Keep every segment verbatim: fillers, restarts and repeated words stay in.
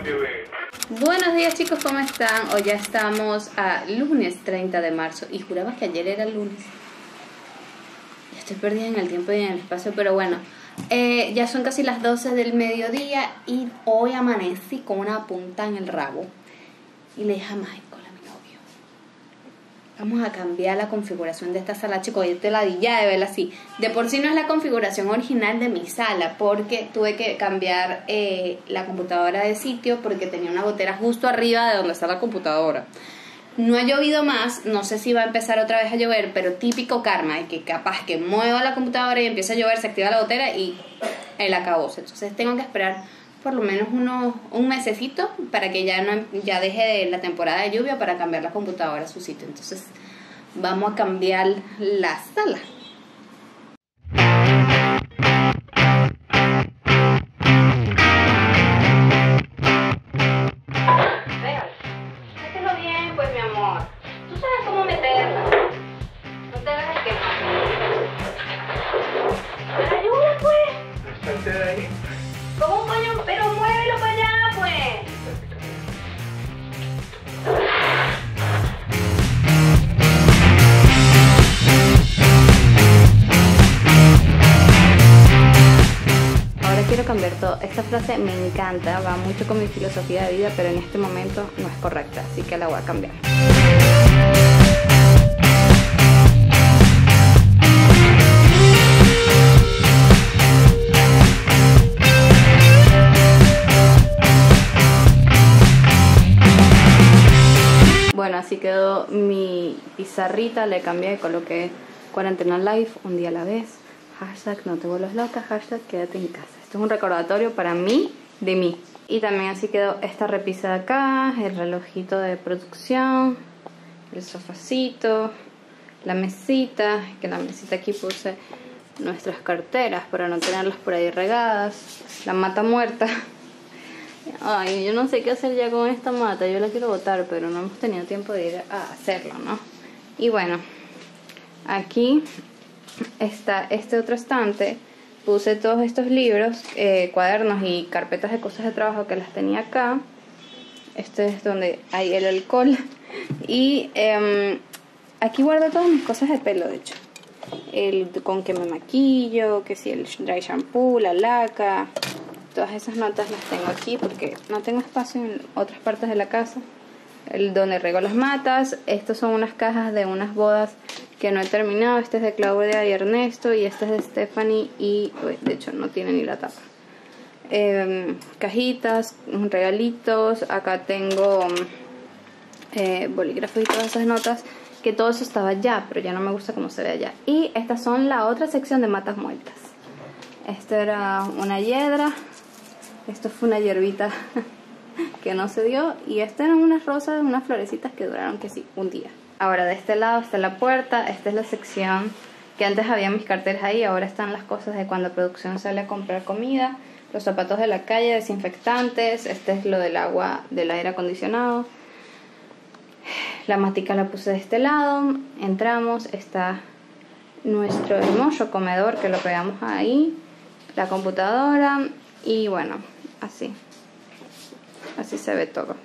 Buenos días chicos, ¿cómo están? Hoy ya estamos a lunes treinta de marzo y juraba que ayer era lunes. Ya estoy perdida en el tiempo y en el espacio, pero bueno, eh, ya son casi las doce del mediodía y hoy amanecí con una punta en el rabo. Y le dije a Michael, a mi novio, vamos a cambiar la configuración de esta sala. Chicos, yo te la di ya de verla así. De por sí no es la configuración original de mi sala, porque tuve que cambiar eh, la computadora de sitio porque tenía una gotera justo arriba de donde está la computadora. No ha llovido más, no sé si va a empezar otra vez a llover, pero típico karma, de que capaz que mueva la computadora y empieza a llover, se activa la gotera y el acabose. Entonces tengo que esperar por lo menos unos, un mesecito para que ya no ya deje de la temporada de lluvia para cambiar la computadora a su sitio. Entonces vamos a cambiar la sala. Vean, mételo bien pues mi amor. Tú sabes cómo meterla. No te hagas el que no. Ayuda pues. Salte de ahí. ¿Cómo coño? Pero muévelo para allá, pues. Ahora quiero cambiar todo. Esta frase me encanta, va mucho con mi filosofía de vida, pero en este momento no es correcta, así que la voy a cambiar. Bueno, así quedó mi pizarrita, le cambié, coloqué cuarentena live, un día a la vez, hashtag no te vuelvas loca, hashtag quédate en casa. Esto es un recordatorio para mí, de mí. Y también así quedó esta repisa de acá, el relojito de producción, el sofacito, la mesita, que en la mesita aquí puse nuestras carteras para no tenerlas por ahí regadas, la mata muerta. Ay, yo no sé qué hacer ya con esta mata, yo la quiero botar, pero no hemos tenido tiempo de ir a hacerlo, ¿no? Y bueno, aquí está este otro estante, puse todos estos libros, eh, cuadernos y carpetas de cosas de trabajo que las tenía acá. Este es donde hay el alcohol. Y eh, aquí guardo todas mis cosas de pelo, de hecho. El con que me maquillo, que si el dry shampoo, la laca. Todas esas notas las tengo aquí porque no tengo espacio en otras partes de la casa. El donde riego las matas. Estas son unas cajas de unas bodas que no he terminado. Este es de Claudia y Ernesto y este es de Stephanie y uy, de hecho no tiene ni la tapa. Eh, cajitas, regalitos. Acá tengo eh, bolígrafos y todas esas notas, que todo eso estaba allá, pero ya no me gusta cómo se ve allá. Y estas son la otra sección de matas muertas. Esta era una hiedra. Esto fue una hierbita que no se dio. Y estas eran unas rosas, unas florecitas que duraron que sí, un día. Ahora de este lado está la puerta. Esta es la sección que antes había mis carteras ahí. Ahora están las cosas de cuando producción sale a comprar comida. Los zapatos de la calle, desinfectantes. Este es lo del agua del aire acondicionado. La matica la puse de este lado. Entramos, está nuestro hermoso comedor que lo pegamos ahí. La computadora y bueno, así así se ve todo.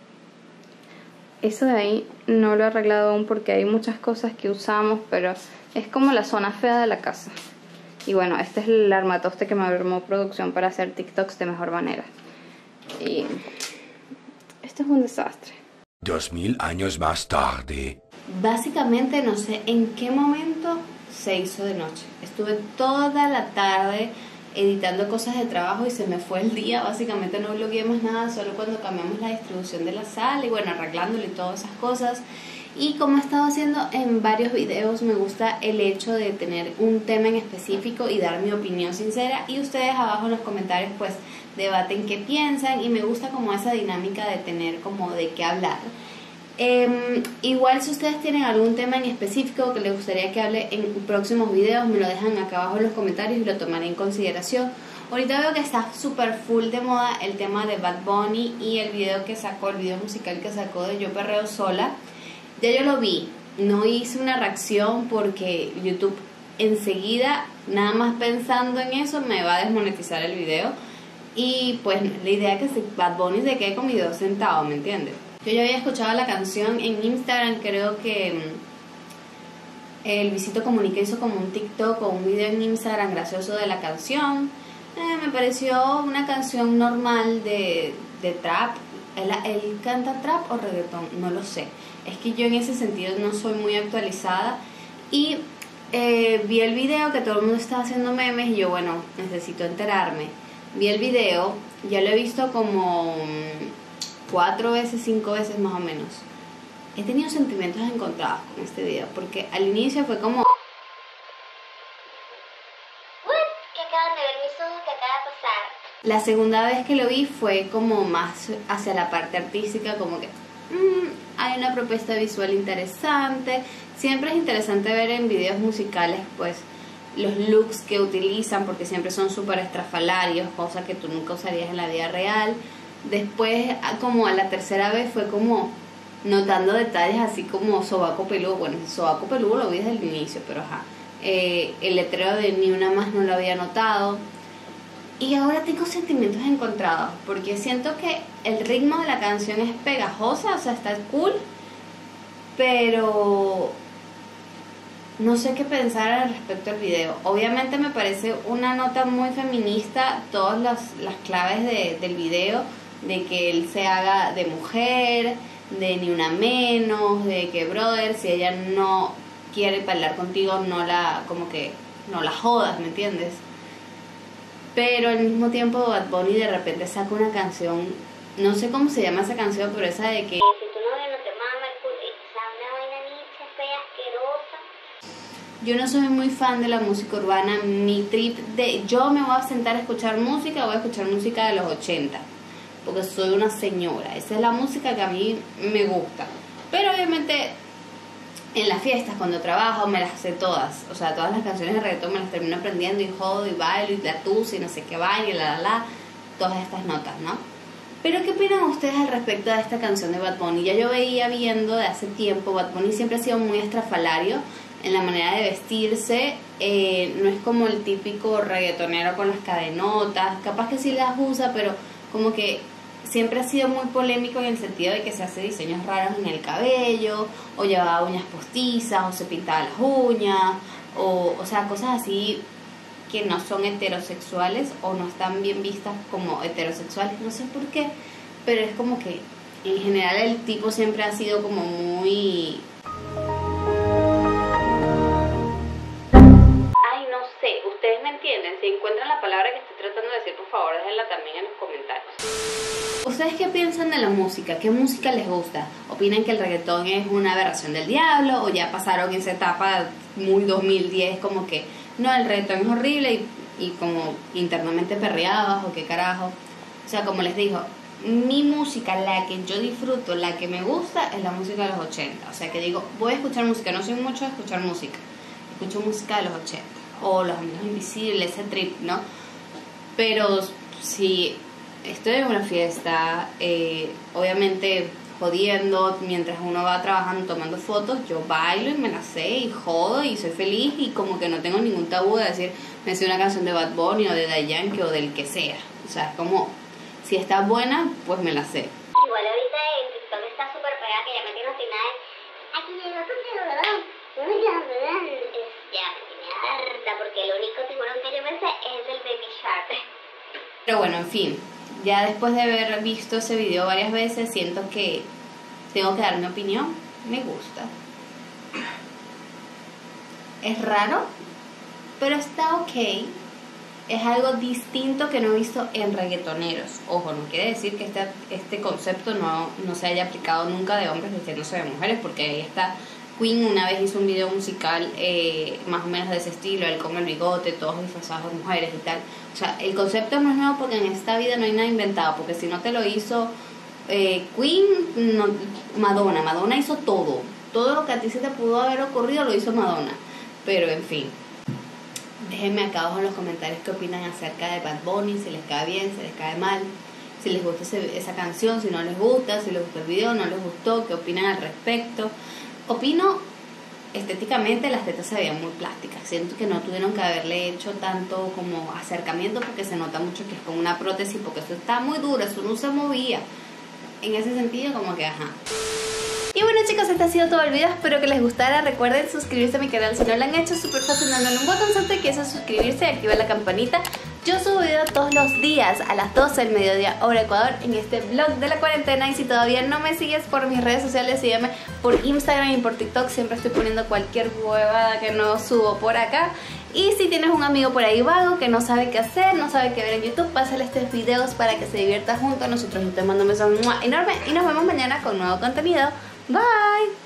Eso de ahí no lo he arreglado aún porque hay muchas cosas que usamos, pero es como la zona fea de la casa. Y bueno, este es el armatoste que me armó producción para hacer TikToks de mejor manera. Y esto es un desastre. Dos mil años más tarde. Básicamente no sé en qué momento se hizo de noche. Estuve toda la tarde editando cosas de trabajo y se me fue el día. Básicamente no blogueé más nada, solo cuando cambiamos la distribución de la sala y bueno, arreglándole todas esas cosas. Y como he estado haciendo en varios videos, me gusta el hecho de tener un tema en específico y dar mi opinión sincera, y ustedes abajo en los comentarios pues debaten qué piensan, y me gusta como esa dinámica de tener como de qué hablar. Eh, igual si ustedes tienen algún tema en específico que les gustaría que hable en próximos videos, me lo dejan acá abajo en los comentarios y lo tomaré en consideración. Ahorita veo que está súper full de moda el tema de Bad Bunny y el video que sacó, el video musical que sacó de Yo Perreo Sola. Ya yo lo vi, no hice una reacción porque YouTube enseguida, nada más pensando en eso, me va a desmonetizar el video. Y pues la idea es que se, Bad Bunny se quede con mi dedo sentado, ¿me entiendes? Yo ya había escuchado la canción en Instagram, creo que el Luisito Comunica hizo como un TikTok o un video en Instagram gracioso de la canción. Eh, me pareció una canción normal de, de trap. ¿Él, ¿Él canta trap o reggaetón? No lo sé. Es que yo en ese sentido no soy muy actualizada. Y eh, vi el video que todo el mundo estaba haciendo memes y yo, bueno, necesito enterarme. Vi el video, ya lo he visto como cuatro veces, cinco veces más o menos. He tenido sentimientos encontrados con este video, porque al inicio fue como... What? ¿Qué acaban de ver mis ojos? ¿Qué acaba de pasar? La segunda vez que lo vi fue como más hacia la parte artística, como que mmm, hay una propuesta visual interesante. Siempre es interesante ver en videos musicales pues los looks que utilizan, porque siempre son súper estrafalarios, cosas que tú nunca usarías en la vida real. Después, como a la tercera vez, fue como notando detalles así como sobaco peludo. Bueno, el sobaco peludo lo vi desde el inicio, pero ajá. Eh, el letrero de Ni Una Más no lo había notado. Y ahora tengo sentimientos encontrados, porque siento que el ritmo de la canción es pegajosa, o sea, está cool, pero no sé qué pensar al respecto del video. Obviamente me parece una nota muy feminista, todas las, las claves de, del video, de que él se haga de mujer, de ni una menos, de que brother, si ella no quiere bailar contigo, no la, como que, no la jodas, ¿me entiendes? Pero al mismo tiempo Bad Bunny de repente saca una canción, no sé cómo se llama esa canción, pero esa de que si tu novio no te mama el culo, o sea, una vaina nicha, fea, asquerosa. yo no soy muy fan de la música urbana. Mi trip de, yo me voy a sentar a escuchar música, voy a escuchar música de los ochenta, porque soy una señora, esa es la música que a mí me gusta. Pero obviamente en las fiestas, cuando trabajo, me las sé todas. O sea, todas las canciones de reggaetón me las termino aprendiendo y jodo y bailo y la tusa y no sé qué baile, la la la, todas estas notas, ¿no? Pero ¿qué opinan ustedes al respecto de esta canción de Bad Bunny? Ya yo veía viendo de hace tiempo, Bad Bunny siempre ha sido muy estrafalario en la manera de vestirse. Eh, no es como el típico reggaetonero con las cadenotas, capaz que sí las usa, pero como que siempre ha sido muy polémico en el sentido de que se hace diseños raros en el cabello, o llevaba uñas postizas, o se pintaba las uñas, o, o sea, cosas así que no son heterosexuales o no están bien vistas como heterosexuales, no sé por qué, pero es como que en general el tipo siempre ha sido como muy... Ay, no sé, ustedes me entienden. Si encuentran la palabra que estoy tratando de decir, por favor, déjenla también en los comentarios. ¿Ustedes qué piensan de la música? ¿Qué música les gusta? ¿Opinan que el reggaetón es una aberración del diablo? ¿O ya pasaron esa etapa muy dos mil diez como que no, el reggaetón es horrible y, y como internamente perreabas o qué carajo? O sea, como les digo, mi música, la que yo disfruto, la que me gusta, es la música de los ochenta. O sea, que digo, voy a escuchar música, no soy mucho de escuchar música. Escucho música de los ochenta. O Los Amigos Invisibles, ese trip, ¿no? Pero si estoy en una fiesta, eh, obviamente jodiendo, mientras uno va trabajando, tomando fotos, yo bailo y me la sé y jodo y soy feliz y como que no tengo ningún tabú de decir, me sé una canción de Bad Bunny o de Daddy Yankee o del que sea. O sea, es como, si está buena, pues me la sé. Igual ahorita en TikTok está súper pegada que ya me tiene final. Aquí llegó tu tiburón. Ya me tiene harta porque el único tiburón que yo me sé es el Baby Shark. Pero bueno, en fin, ya después de haber visto ese video varias veces, siento que tengo que dar mi opinión. Me gusta. Es raro, pero está ok. Es algo distinto que no he visto en reggaetoneros. Ojo, no quiere decir que este, este concepto no, no se haya aplicado nunca de hombres vistiéndose de mujeres, porque ahí está Queen, una vez hizo un video musical eh, más o menos de ese estilo, él con el bigote, todos disfrazados de mujeres y tal. O sea, el concepto no es nuevo porque en esta vida no hay nada inventado, porque si no te lo hizo eh, Queen, no, Madonna, Madonna hizo todo. Todo lo que a ti se te pudo haber ocurrido lo hizo Madonna. Pero en fin, déjenme acá abajo en los comentarios qué opinan acerca de Bad Bunny, si les cae bien, si les cae mal, si les gusta ese, esa canción, si no les gusta, si les gustó el video, no les gustó, qué opinan al respecto. Opino estéticamente las tetas se veían muy plásticas. Siento que no tuvieron que haberle hecho tanto como acercamiento, porque se nota mucho que es con una prótesis, porque eso está muy duro, eso no se movía. En ese sentido, como que ajá. Y bueno, chicos, este ha sido todo el video, espero que les gustara. Recuerden suscribirse a mi canal si no lo han hecho, súper fácil dándole un botoncito que es suscribirse y activar la campanita. Yo subo video todos los días a las doce del mediodía hora Ecuador en este vlog de la cuarentena, y si todavía no me sigues por mis redes sociales, sígueme por Instagram y por TikTok, siempre estoy poniendo cualquier huevada que no subo por acá. Y si tienes un amigo por ahí vago que no sabe qué hacer, no sabe qué ver en YouTube, pásale estos videos para que se divierta junto a nosotros. Y te mando un beso enorme y nos vemos mañana con nuevo contenido. Bye.